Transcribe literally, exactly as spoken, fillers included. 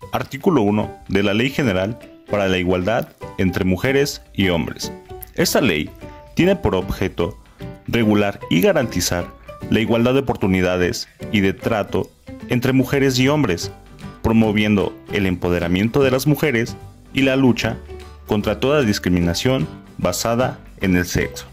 Artículo uno de la Ley General para la Igualdad entre Mujeres y Hombres. Esta ley tiene por objeto regular y garantizar la igualdad de oportunidades y de trato entre mujeres y hombres, promoviendo el empoderamiento de las mujeres y la lucha contra toda discriminación basada en el sexo.